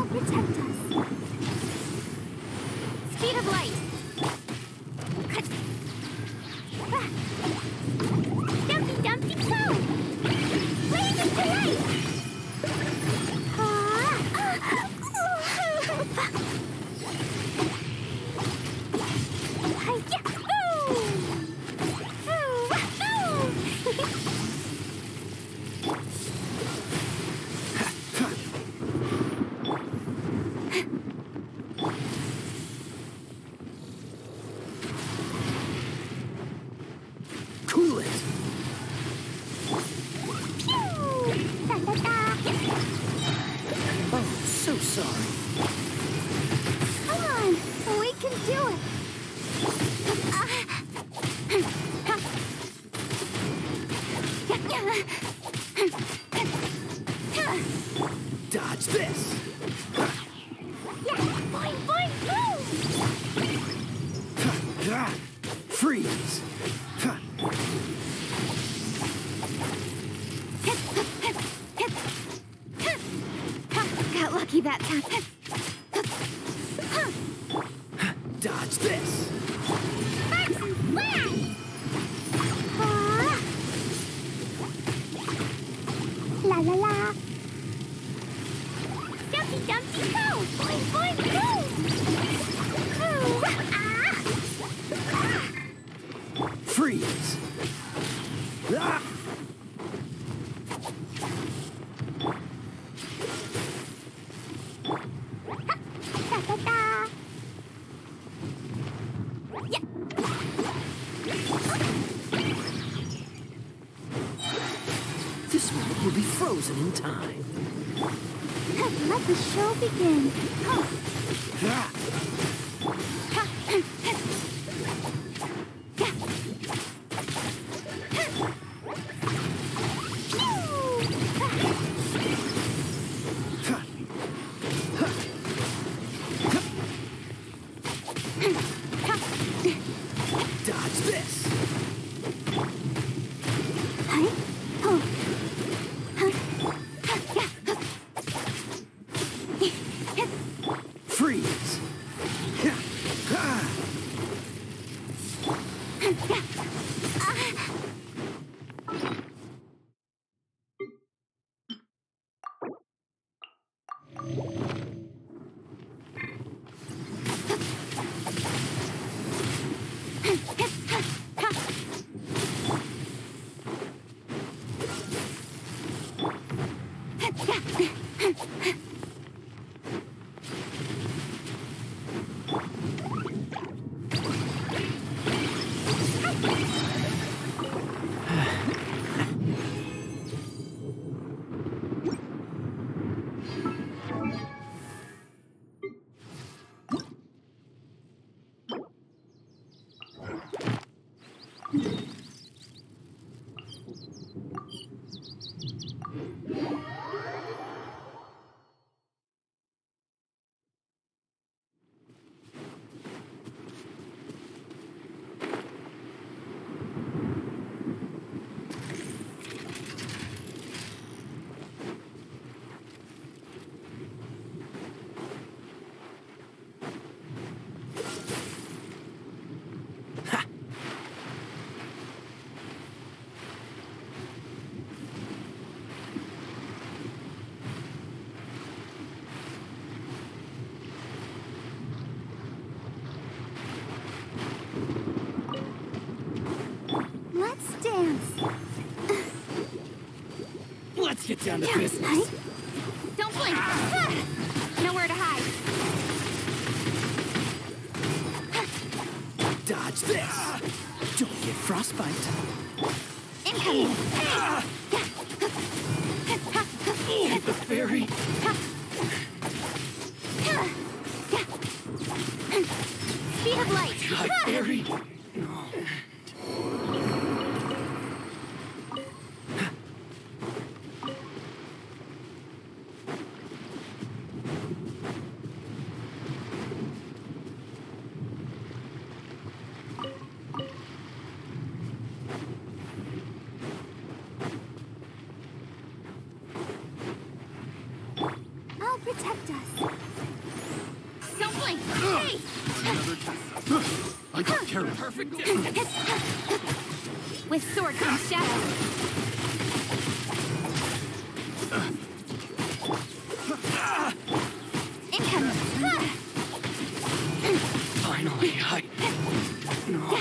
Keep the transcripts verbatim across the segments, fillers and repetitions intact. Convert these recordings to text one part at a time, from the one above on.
protect us. Speed of light. Dumpty Dumpty Go! Raiden to light! Cool it! Oh, so sorry. Come on, we can do it. Dodge this! Yeah, boing, boing, boom! Freeze! Got lucky that time. Dodge this! La la la! Dumpty Dumpty Go! Boing, boing, boom! Ooh, ah. Ah. Freeze! Ah. Da da da! Yeah. This one will be frozen in time. Let the show begin. Ah. Dodge this! Huh? Oh. Freeze! Ah. Let's dance. Let's get down to Yeah, business. right? Don't blink. Ah! Nowhere to hide. Dodge this! Don't get frostbite. Incoming. Hit the fairy. Speed of light. God, fairy. I'll protect us. Hey! Another test. I got carried. Perfect. With sword comes shadow. Incoming. Finally, I... No.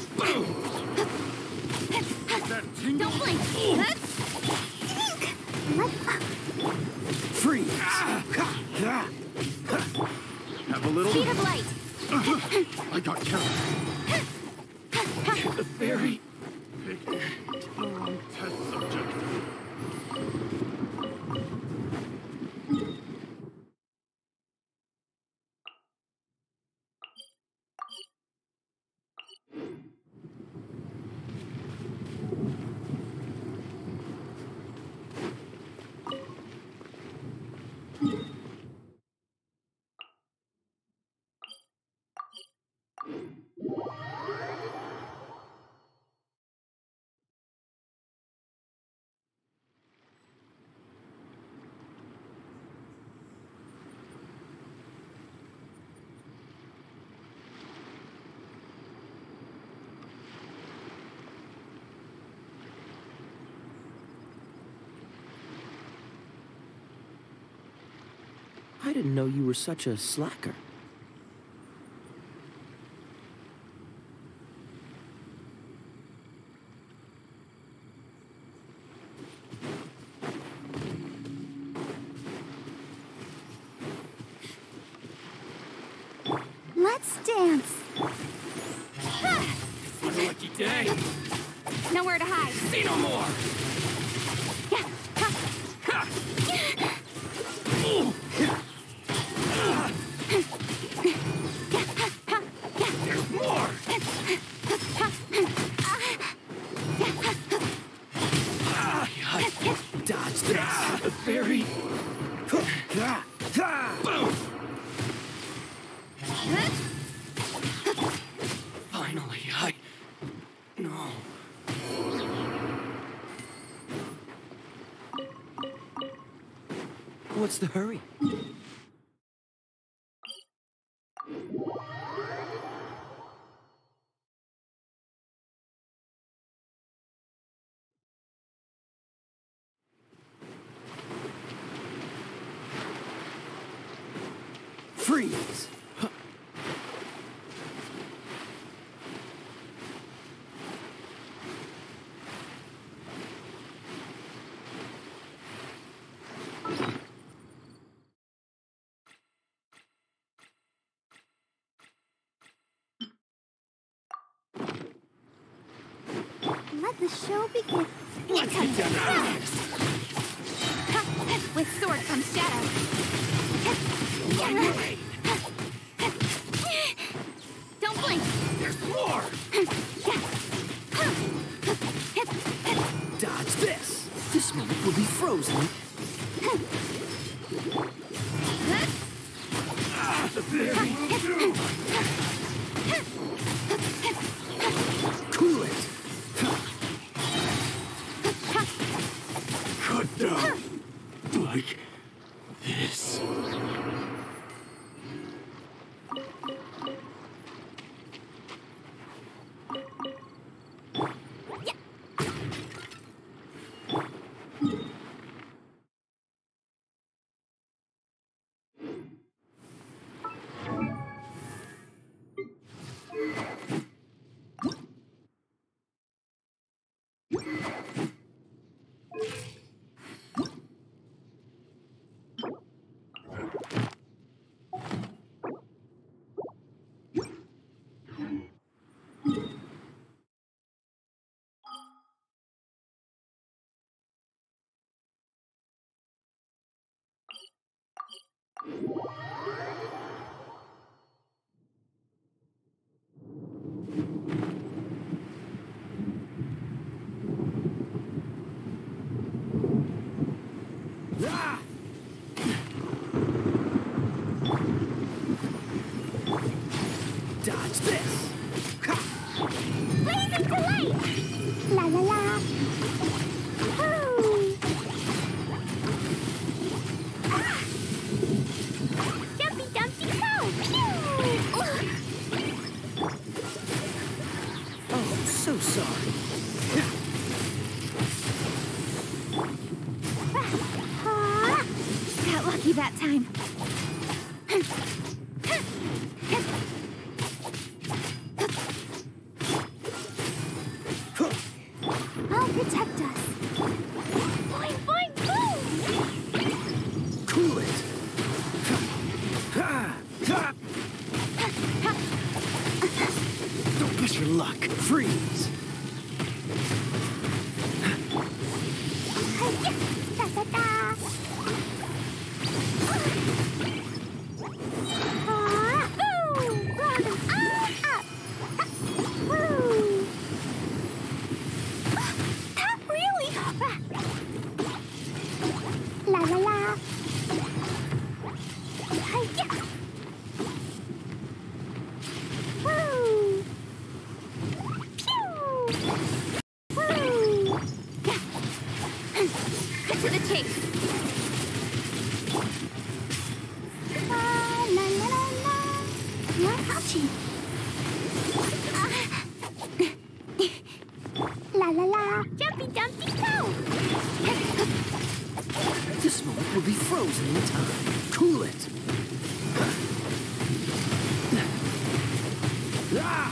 That tingle. Don't blink. Freeze! Have a little... Speed of light. I got carried. The fairy. Pick the wrong test subject. I didn't know you were such a slacker. Let's dance. What a lucky day. Nowhere to hide. See no more. Yeah. Ha! Ooh. There's more. Ah, I dodged this. The fairy. Boom. Finally, I... No. What's the hurry? Freeze! Let the show begin. Let's get down to With sword comes shadow. Lightning. Don't blink. There's more. Dodge this! This moment will be frozen. Ah, the fairy. Cool it! Cut down. Like this. Ah! Dodge this! Blaze of delight! La la la! Woo! Ah! Jumpy Dumpty Go! Pew! Lucky that time. I'll protect us. Boing, boing, boom! Cool it. Don't push your luck. Freeze. Da, da, da. Ah, ooh, round and ah, up. Woo. That really hurt. La la la. Hi-ya. Woo. Pew. Woo. Cut to the chase. La la la la la. No touching. La la la. Jumpy dumpty go. This moment will be frozen in time. Cool it. Ah!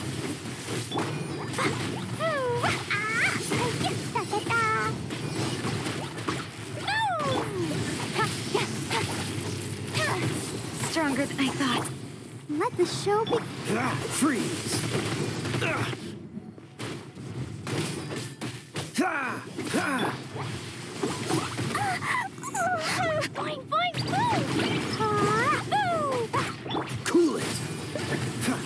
Ooh, ah, hi-ya, da da da. Stronger than I thought. Let the show begin. Ah, freeze. Ah. Ah, ah. Boing, boing, boom! Ah, ooh. Cool it. Ah.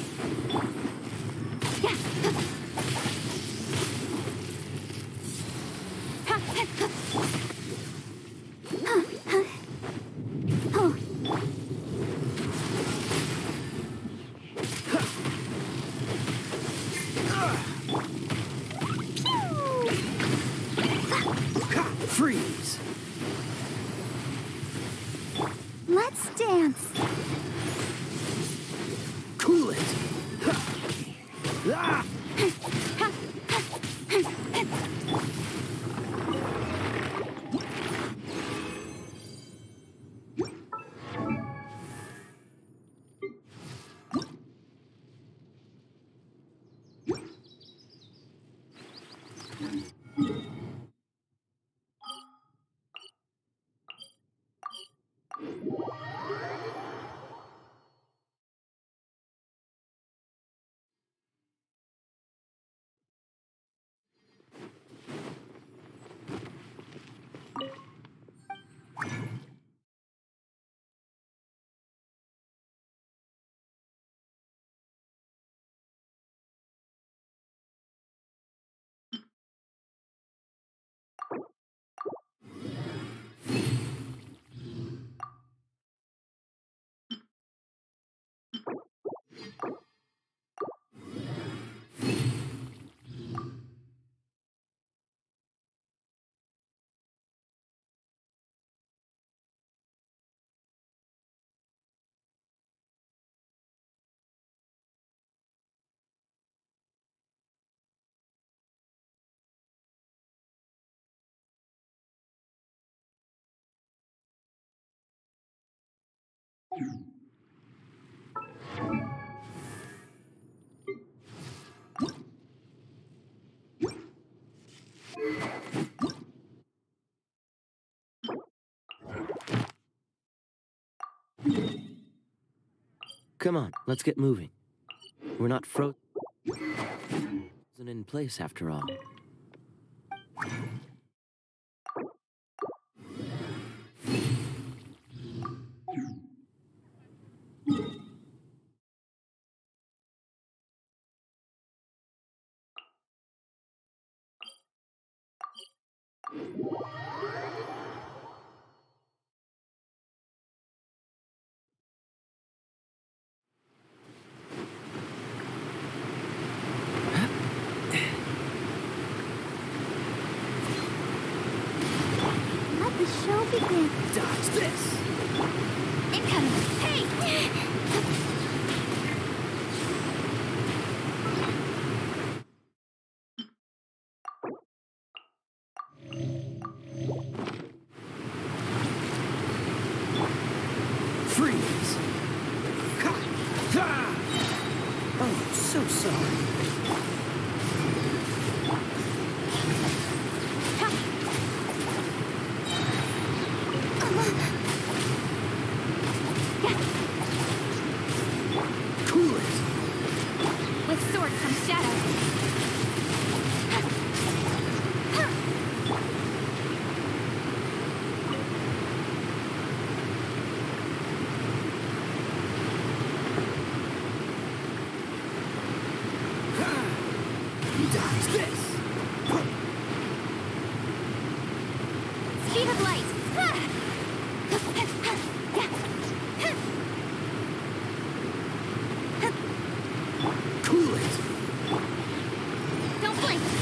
Oh. Ah, freeze. Let's dance. Cool it. Ah. Come on, let's get moving. We're not frozen in place after all. Let the show begin. Dodge this! Incoming. Hey! Freeze! Ha! Ha! Oh, so sorry. Cool it! With sword comes shadow. Dodge this! Speed of light. Cool it! Don't blink.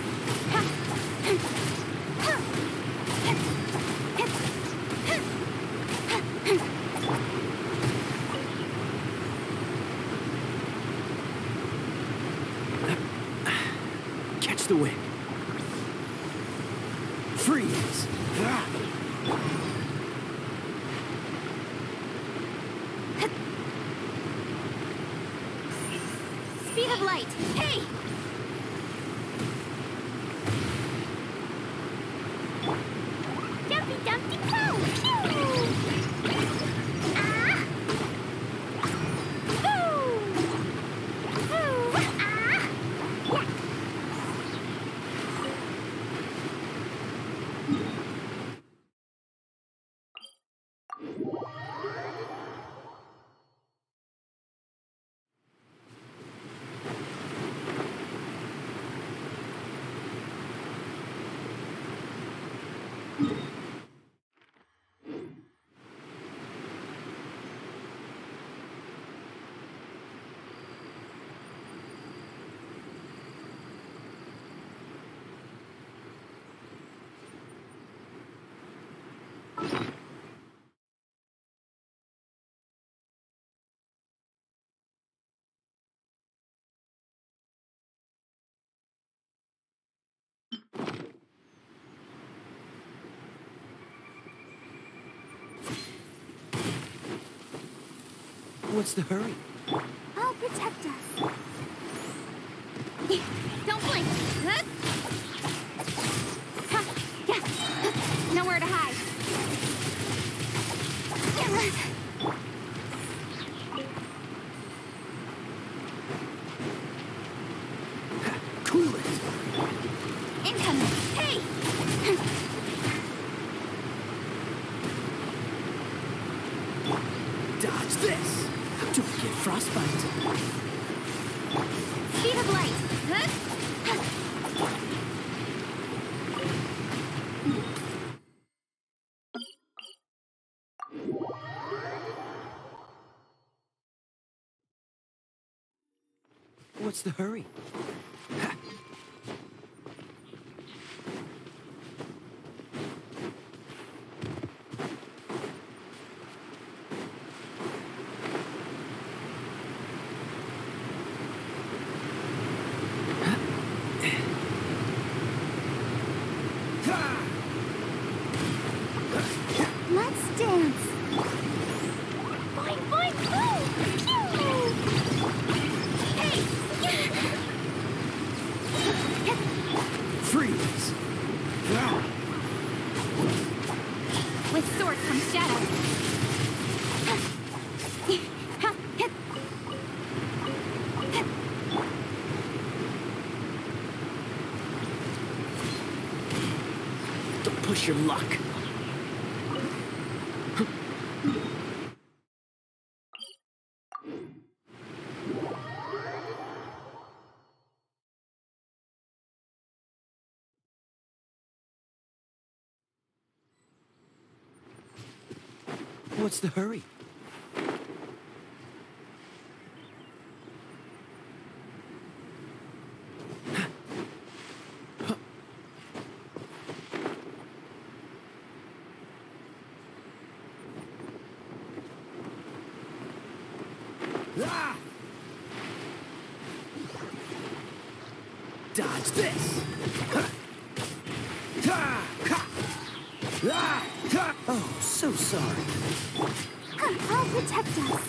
Catch the wind. Freeze! Ah. Speed of light. Hey! Dumpy dumpty pow! Pew! Ah! Boo! Boo! Ah! What's the hurry? I'll protect us. Don't blink. Huh? Ha, yeah. Nowhere to hide. Cool it! Incoming. Hey! Dodge this! Don't get frostbite. Speed of light. Huh? What's the hurry? Let's dance. Boing, boing, boom! Pew! Hey! Freeze! With sword comes shadow. Don't push your luck. What's the hurry? Ah! Dodge this! Oh, so sorry. I'll protect us.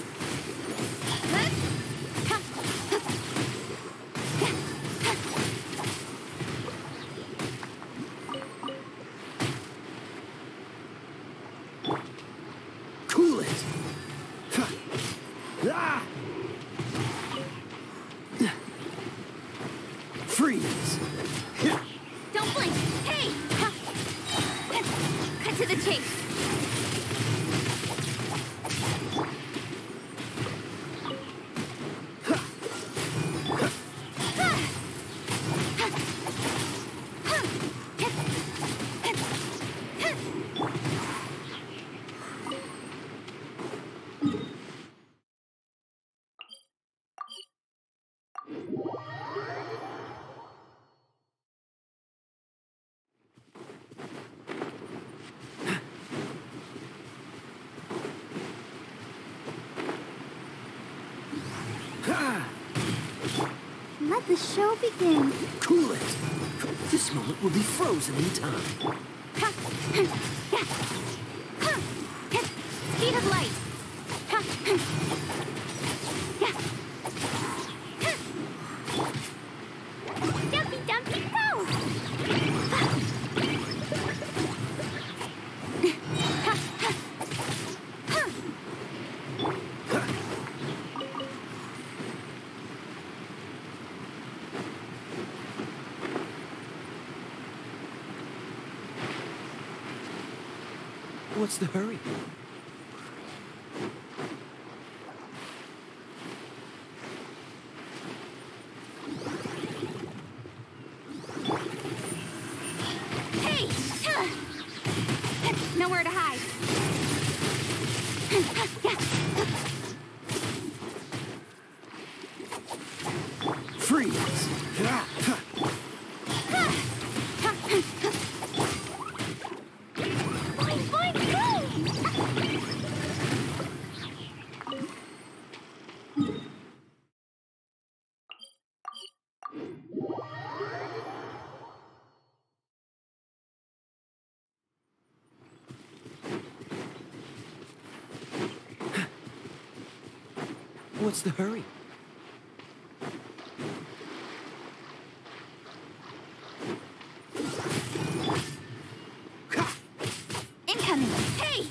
Cool it. Ah! Freeze. Don't blink. Hey! Cut to the chase. Let the show begin. Cool it. This moment will be frozen in time. Speed of light. Dumpy, dumpy, go! What's the hurry? Hey! Nowhere to hide. Freeze. Boing, boing, boom! What's the hurry? Incoming! Hey!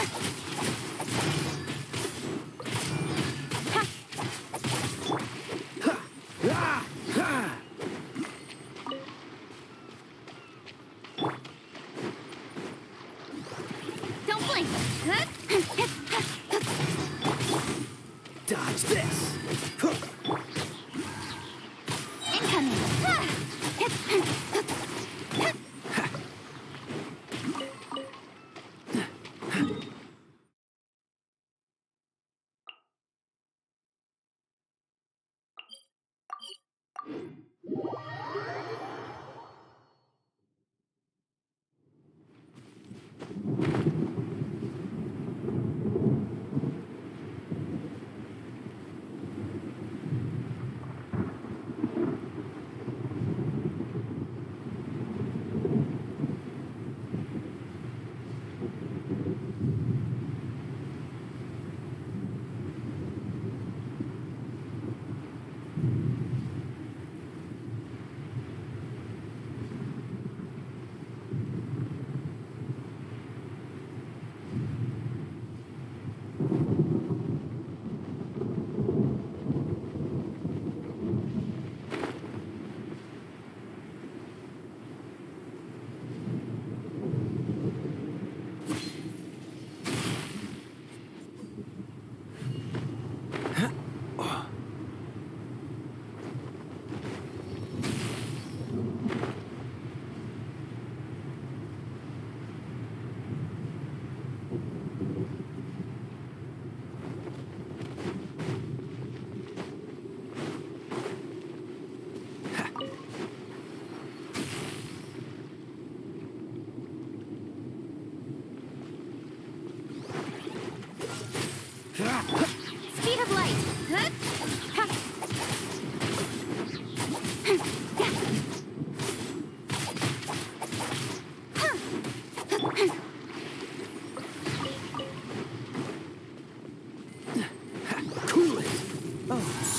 Ah! Ah! Don't blink! Dodge this. Incoming!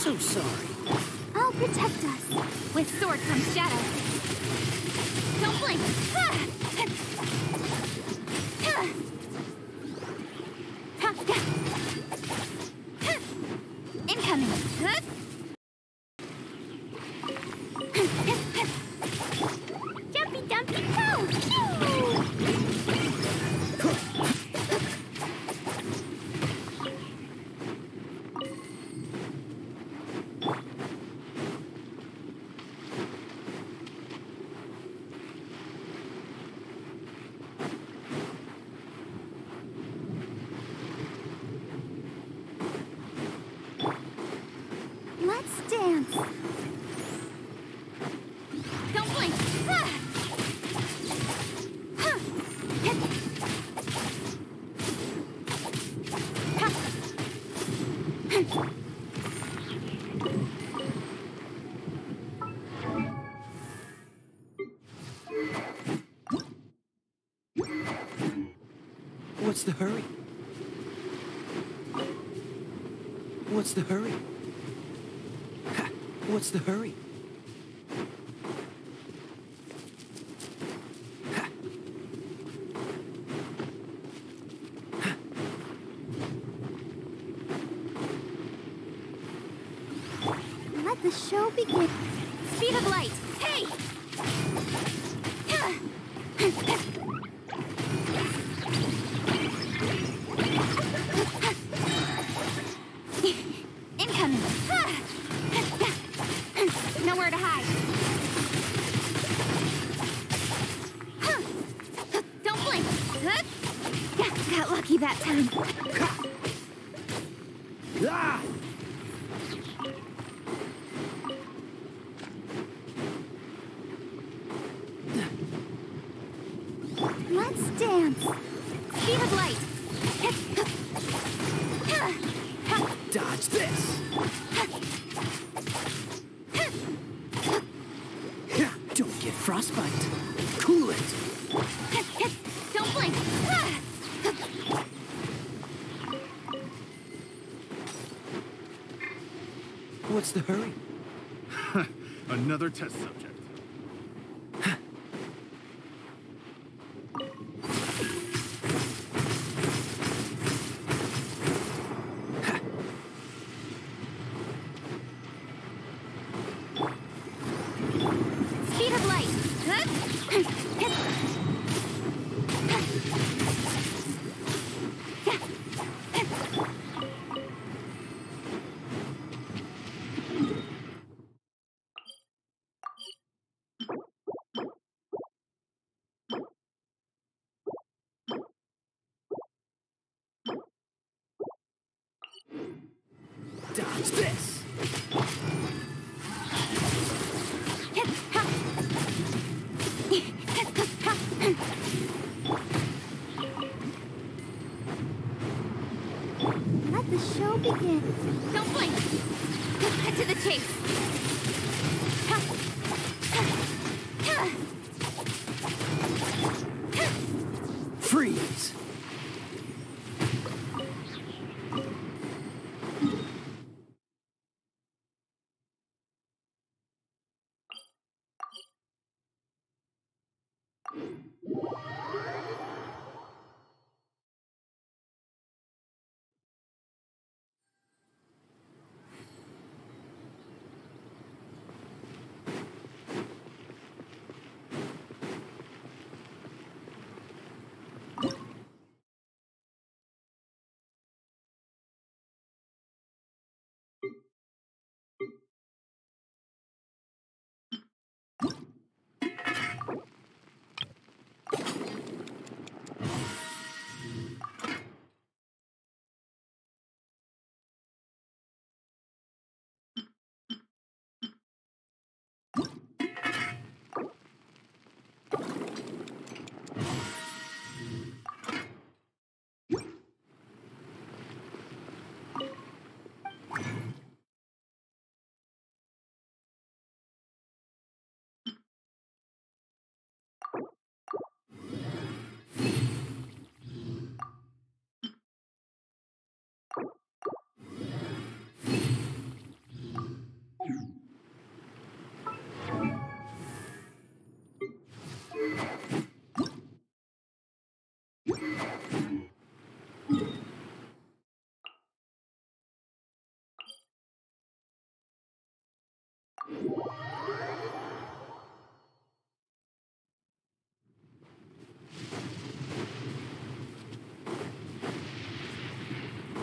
so sorry. I'll protect us. With sword comes shadow. Don't blink. Ah! Ah! Ha! Ha! Ha! Incoming. Huh? Jumpy dumpy toe. Phew! Let's dance. Don't blink. Ah! Huh. Ha. What's the hurry? What's the hurry? Ha! What's the hurry? Ha! Ha! Let the show begin. Speed of light. Hey! Incoming. Nowhere to hide. Don't blink. Got lucky that time. Ah! Let's dance. Speed of light. Dodge this! Don't get frostbite. Cool it. Don't blink. What's the hurry? Another test subject. Speed of light. Dodge this! Let the show begin. Don't blink. Cut to the chase. Freeze!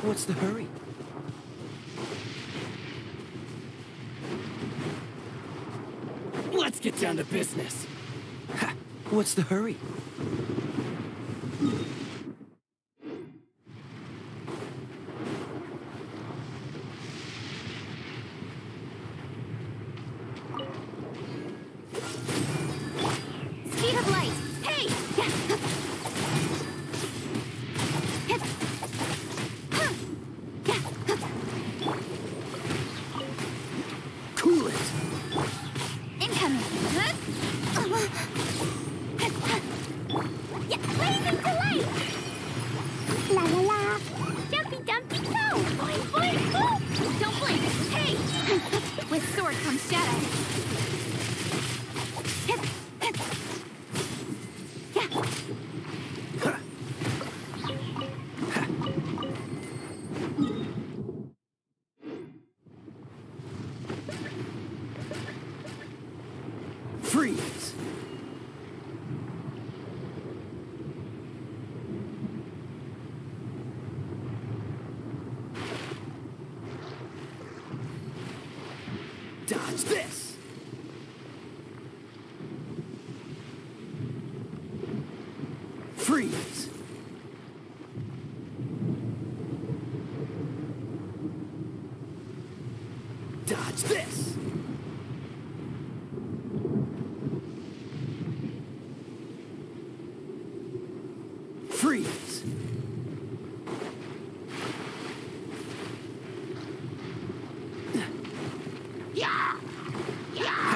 What's the hurry? Let's get down to business. Ha! What's the hurry? Speed of light. Hey! Cool it! Incoming. Yeah, blazing delight! La la la! Jumpy dumpy go! Boing boing boom! Don't blink! Hey! With sword comes shadow. Freeze! Dodge this! Freeze! Dodge this! Freeze! Yeah! Yeah!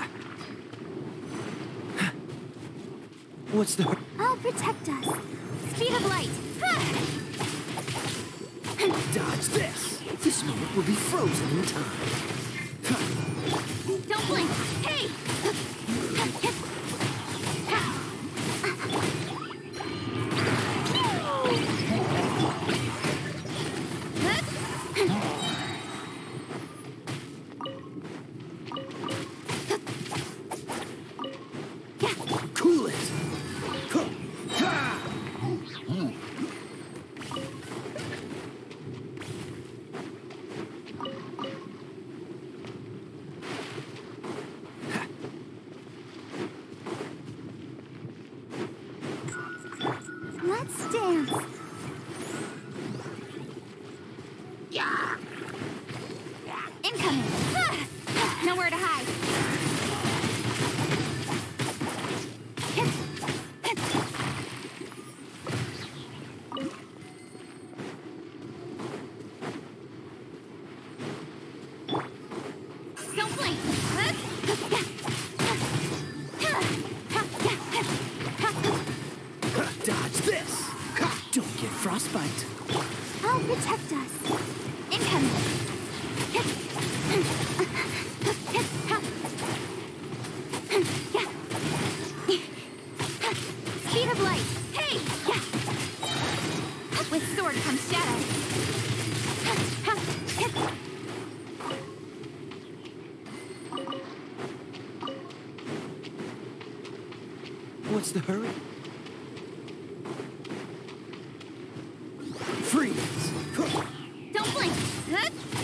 What's the... I'll protect us. Speed of light. Dodge this! This moment will be frozen in time. Don't blink. Hey! Cool it! Let's dance. Incoming. Nowhere to hide. Don't blink. Dodge this! Don't get frostbite. I'll protect us. Incoming. Speed of light. Hey! With sword comes shadow. What's the hurry? Freeze! Don't blink.